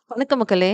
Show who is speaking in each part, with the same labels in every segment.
Speaker 1: வணக்கம் மக்களே!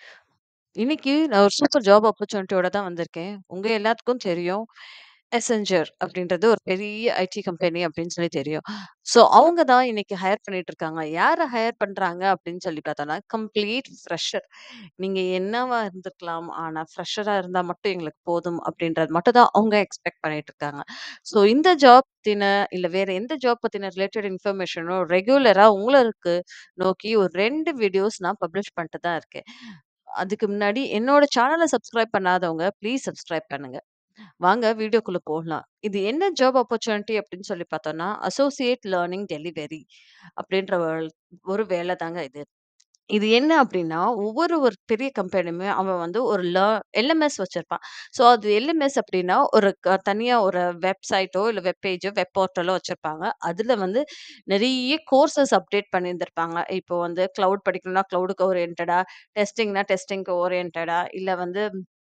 Speaker 1: இன்னைக்கு நான் ஒரு சூப்பர் ஜாப் ஆப்பர்ச்சுனிட்டியோட தான் வந்திருக்கேன். உங்க எல்லாத்துக்கும் தெரியும். Accenture அப்படின்றது ஒரு பெரிய ஐடி கம்பெனி அப்படின்னு சொல்லி தெரியும். ஸோ அவங்க தான் இன்னைக்கு ஹையர் பண்ணிட்டு இருக்காங்க. யார ஹையர் பண்றாங்க அப்படின்னு சொல்லி பார்த்தோம்னா, கம்ப்ளீட் ஃப்ரெஷர். நீங்க என்னவா இருந்துக்கலாம். ஆனா ஃப்ரெஷரா இருந்தா மட்டும் எங்களுக்கு போதும் அப்படின்றது மட்டும் தான் அவங்க எக்ஸ்பெக்ட் பண்ணிட்டு இருக்காங்க. ஸோ இந்த ஜாப் பத்தின இல்ல வேற எந்த ஜாப் பத்தின ரிலேட்டட் இன்ஃபர்மேஷனும் ரெகுலரா உங்களுக்கு நோக்கி ஒரு 2 வீடியோஸ் நான் பப்ளிஷ் பண்ணிட்டு தான் இருக்கேன். அதுக்கு முன்னாடி என்னோட சேனல சப்ஸ்கிரைப் பண்ணாதவங்க, ப்ளீஸ் சப்ஸ்கிரைப் பண்ணுங்க. வாங்க வீடியோக்குள்ள போகலாம். இது என்ன ஜாப் ஆப்பர்ச்சுனிட்டி அப்படின்னு சொல்லி பார்த்தோம்னா, அசோசியேட் லேர்னிங் டெலிவரி அப்படின்ற ஒரு வேலை தாங்க இது. இது என்ன அப்படின்னா, ஒரு பெரிய கம்பெனியுமே அவன் வந்து ஒரு எல்எம்எஸ் வச்சிருப்பான். ஸோ அது எல்எம்எஸ் அப்படின்னா, ஒரு தனியா ஒரு வெப்சைட்டோ, இல்ல வெப் பேஜோ, வெப் போர்ட்டலோ வச்சிருப்பாங்க. அதுல வந்து நெறைய கோர்சஸ் அப்டேட் பண்ணியிருந்திருப்பாங்க. இப்போ வந்து கிளவுட் படிக்கணும்னா கிளவுடுக்கு ஓரியன்டடா, டெஸ்டிங்னா டெஸ்டிங்க்கு ஓரியன்டடா, இல்ல வந்து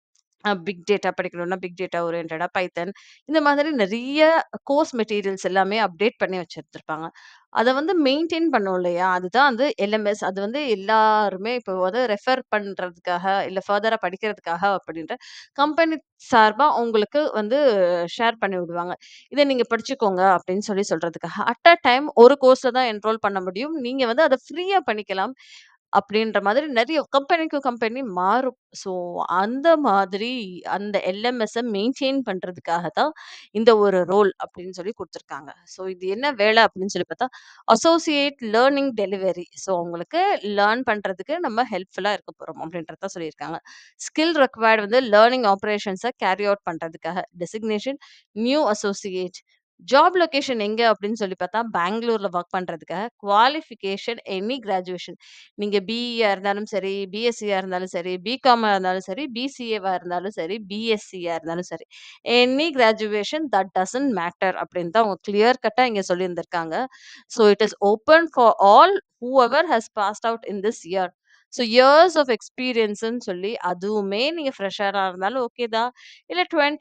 Speaker 1: பிக் டேட்டா படிக்கணும்னா, பிக் டேட்டா ஓரியன்டடா, பைத்தன் இந்த மாதிரி நெறைய கோர்ஸ் மெட்டீரியல்ஸ் எல்லாமே அப்டேட் பண்ணி வச்சிருந்திருப்பாங்க. அத வந்து மெயின்டெயின் பண்ணோம் இல்லையா? அதுதான் வந்து எல்எம்எஸ். அது வந்து எல்லாருமே இப்போ வந்து ரெஃபர் பண்றதுக்காக, இல்ல ஃபர்தரா படிக்கிறதுக்காக அப்படின்ற கம்பெனி சார்பா உங்களுக்கு வந்து ஷேர் பண்ணி விடுவாங்க. "இத நீங்க படிச்சுக்கோங்க" அப்படின்னு சொல்றதுக்காக. அட் அ டைம் ஒரு கோர்ஸ்ல தான் என்ரோல் பண்ண முடியும். நீங்க வந்து அத ஃப்ரீயா பண்ணிக்கலாம். அப்படின்ற மாதிரி நெறைய கம்பெனி டூ கம்பெனி மாறும். ஸோ அந்த மாதிரி அந்த எல்எம்எஸ்ஸ மெயின்டெயின் பண்றதுக்காக தான் இந்த ஒரு ரோல் அப்படின்னு சொல்லி குடுத்துருக்காங்க. ஸோ இது என்ன வேலை அப்படின்னு சொல்லி பார்த்தா, அசோசியேட் லேர்னிங் டெலிவரி. ஸோ உங்களுக்கு லேர்ன் பண்றதுக்கு நம்ம ஹெல்ப்ஃபுல்லா இருக்க போறோம் அப்படின்றத சொல்லியிருக்காங்க. ஸ்கில் ரெக்வயர்ட் வந்து லேர்னிங் ஆப்பரேஷன்ஸ கேரி அவுட் பண்றதுக்காக. Designation new associate. Job location எங்க அப்படின்னு சொல்லி பார்த்தா, பெங்களூர்ல வொர்க் பண்றதுக்காக. Qualification any graduation. நீங்க பிஇயா இருந்தாலும் சரி, பிஎஸ்சியா இருந்தாலும் சரி, பிகாமா இருந்தாலும் சரி, பிசிஏவா இருந்தாலும் சரி, பிஎஸ்சியா இருந்தாலும் சரி. Any graduation that doesn't matter அப்படின்னு தான் அவங்க கிளியர் கட்டா இங்க சொல்லியிருந்திருக்காங்க. So it is open for all whoever has passed out in this year. So years of எக்ஸ்பீரியன்ஸ்ன்னு சொல்லி அதுவுமே நீங்க ஃப்ரெஷரா இருந்தாலும் ஓகே தான். இல்ல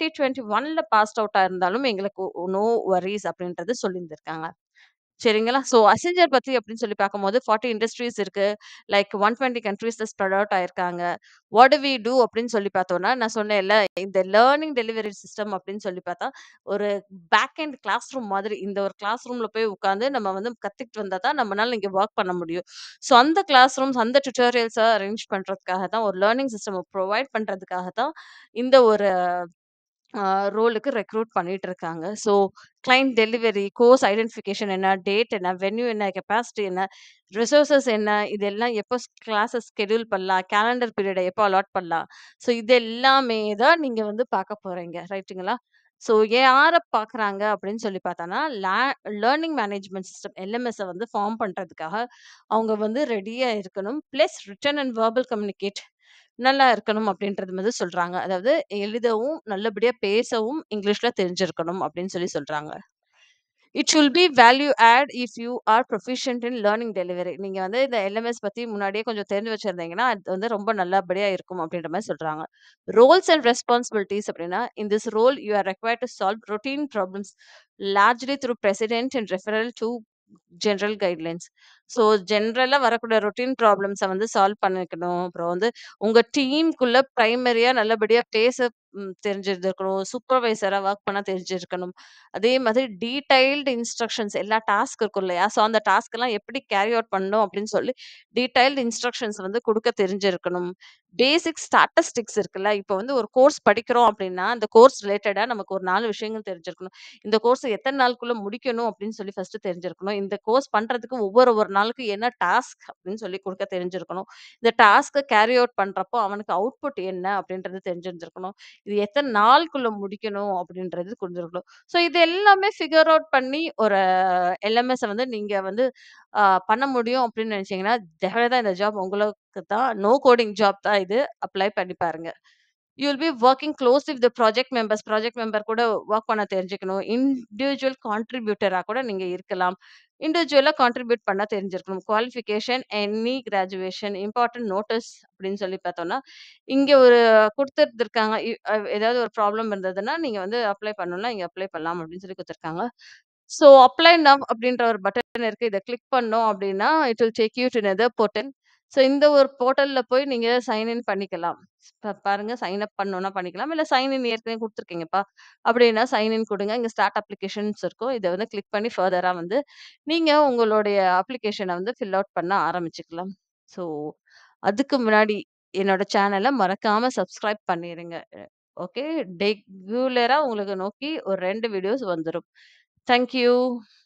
Speaker 1: 2021ல பாஸ்ட் அவுட்டா இருந்தாலும் எங்களுக்கு நோ வொரீஸ் அப்படின்றது சொல்லியிருந்திருக்காங்க. சரிங்களா? ஸோ அசெஞ்சர் பத்தி அப்படின்னு சொல்லி பார்க்கும்போது 40 இண்டஸ்ட்ரீஸ் இருக்கு. லைக் 120 கண்ட்ரீஸ்ல ஸ்ப்ரெட் அவுட் ஆயிருக்காங்க. வாட் டு வி டூ அப்படின்னு சொல்லி பார்த்தோம்னா, நான் சொன்னேன்ல, இந்த லேர்னிங் டெலிவரி சிஸ்டம் அப்படின்னு சொல்லி பார்த்தா, ஒரு பேக் எண்ட் கிளாஸ் ரூம் மாதிரி. இந்த ஒரு கிளாஸ் ரூம்ல போய் உட்கார்ந்து நம்ம வந்து கத்துக்கிட்டு வந்தா தான் நம்மனால இங்க வொர்க் பண்ண முடியும். ஸோ அந்த கிளாஸ் ரூம்ஸ், அந்த டியூட்டோரியல்ஸ அரேஞ்ச் பண்றதுக்காக தான், ஒரு லேர்னிங் சிஸ்டம் ப்ரொவைட் பண்றதுக்காக தான் இந்த ஒரு அ ரோலுக்கு ரெக்ரூட் பண்ணிட்டு இருக்காங்க. So client delivery, course identification என்ன, டேட் என்ன, வென்யூ என்ன, கெப்பாசிட்டி என்ன, ரிசோர்ஸஸ் என்ன, இதெல்லாம் எப்போ கிளாஸஸ் ஷெட்யூல் பண்ணலாம், கேலண்டர் பீரியட எப்போ அலாட் பண்ணலாம். ஸோ இது எல்லாமே தான் நீங்க வந்து பார்க்க போறீங்க. ரைட்டுங்களா? ஸோ யார பார்க்குறாங்க அப்படின்னு சொல்லி பார்த்தோன்னா, லேர்னிங் மேனேஜ்மென்ட் சிஸ்டம் எல்எம்எஸ்ஸ வந்து ஃபார்ம் பண்றதுக்காக அவங்க வந்து ரெடியா இருக்கணும். Plus written and verbal communicate நல்லா இருக்கணும் அப்படின்றது வந்து சொல்றாங்க. அதாவது எழுதவும், நல்லபடியா பேசவும் இங்கிலீஷ்ல தெரிஞ்சிருக்கணும் அப்படின்னு சொல்றாங்க. It should be value add if you are proficient in learning delivery. நீங்க வந்து இந்த எல்எம்எஸ் பத்தி முன்னாடியே கொஞ்சம் தெரிஞ்சு வச்சிருந்தீங்கன்னா, அது வந்து ரொம்ப நல்லபடியா இருக்கும் அப்படின்ற மாரி சொல்றாங்க. ரோல்ஸ் அண்ட் ரெஸ்பான்சிபிலிட்டீஸ் அப்படின்னா, in this role you are required to solve routine problems largely through precedent and referral to general guidelines. So ஜெனரலா வரக்கூடிய ரொட்டீன் ப்ராப்ளம்ஸ வந்து சால்வ் பண்ணிக்கணும். அப்புறம் வந்து உங்க டீம்க்குள்ள பிரைமரியா நல்லபடியா பேச தெரிஞ்சிருந்திருக்கணும். சூப்பர்வைசரா வொர்க் பண்ண தெரிஞ்சிருக்கணும். அதே மாதிரி டீடைல்டு இன்ஸ்ட்ரக்ஷன்ஸ் எல்லா டாஸ்க் இருக்கும் இல்லையா? ஸோ அந்த டாஸ்க்லாம் எப்படி கேரி அவுட் பண்ணணும் அப்படின்னு சொல்லி டீடைல்டு இன்ஸ்ட்ரக்ஷன்ஸ் வந்து குடுக்க தெரிஞ்சிருக்கணும். பேசிக் ஸ்டாட்டிஸ்டிக்ஸ் இருக்குல்ல. இப்போ வந்து ஒரு கோர்ஸ் படிக்கிறோம் அப்படின்னா, அந்த கோர்ஸ் ரிலேட்டடா நமக்கு ஒரு 4 விஷயங்கள் தெரிஞ்சிருக்கணும். இந்த கோர்ஸ எத்தன நாளுக்குள்ள முடிக்கணும் அப்படின்னு சொல்லி ஃபர்ஸ்ட்டு தெரிஞ்சிருக்கணும். இந்த கோர்ஸ் பண்றதுக்கு ஒரு நாளுக்கு என்ன டாஸ்க் அப்படின்னு சொல்லி குடுக்க தெரிஞ்சிருக்கணும். இந்த டாஸ்க்க கேரி அவுட் பண்றப்போ அவனுக்கு அவுட்புட் என்ன அப்படின்றது தெரிஞ்சிருந்திருக்கணும். இது எத்தன நாளுக்குள்ள முடிக்கணும் அப்படின்றது புரிஞ்சிருக்கணும். ஸோ இது எல்லாமே ஃபிகர் அவுட் பண்ணி ஒரு எல்எம்எஸ்ஸ வந்து நீங்க வந்து அ பண்ண முடியும் அப்படின்னு நினைச்சீங்கன்னா, டெஃபினட்டா இந்த ஜாப் உங்களுக்கு தான். நோ கோடிங் ஜாப் தான் இது. அப்ளை பண்ணி பாருங்க. You will be working closely with the project members. Project member கூட வொர்க் பண்ண தெரிஞ்சுக்கணும். இண்டிவிஜுவல் கான்ட்ரிபியூட்டரா கூட நீங்க இருக்கலாம். இண்டிவிஜுவலா கான்ட்ரிபியூட் பண்ண தெரிஞ்சிருக்கணும். Qualification, any graduation, important notice அப்படின்னு சொல்லி பார்த்தோம்னா, இங்க ஒரு குடுத்துருந்துருக்காங்க. ஏதாவது ஒரு ப்ராப்ளம் இருந்ததுன்னா, நீங்க வந்து அப்ளை பண்ணணும்னா, இங்க அப்ளை பண்ணலாம் அப்படின்னு சொல்லி குடுத்துருக்காங்க. ஸோ அப்ளை நவ் அப்படின்ற ஒரு பட்டன் இருக்கு. இத கிளிக் பண்ணோம் அப்படின்னா, it will take you to another portal. So இந்த ஒரு போர்ட்டல்ல போய் நீங்க சைன் இன் பண்ணிக்கலாம். பாருங்க சைன் அப் பண்ணணும்னா பண்ணிக்கலாம். இல்ல சைன் இன் ஏற்கனவே குடுத்துருக்கீங்கப்பா அப்படின்னா சைன் இன் குடுங்க. இங்க ஸ்டார்ட் அப்ளிகேஷன்ஸ் இருக்கும். இத வந்து கிளிக் பண்ணி ஃபர்தரா வந்து நீங்க உங்களுடைய அப்ளிகேஷன வந்து ஃபில் அவுட் பண்ண ஆரம்பிச்சுக்கலாம். ஸோ அதுக்கு முன்னாடி என்னோட சேனல மறக்காம சப்ஸ்கிரைப் பண்ணிருங்க. ஓகே. ரெகுலரா உங்களுக்கு நோக்கி ஒரு 2 வீடியோஸ் வந்துரும். Thank you.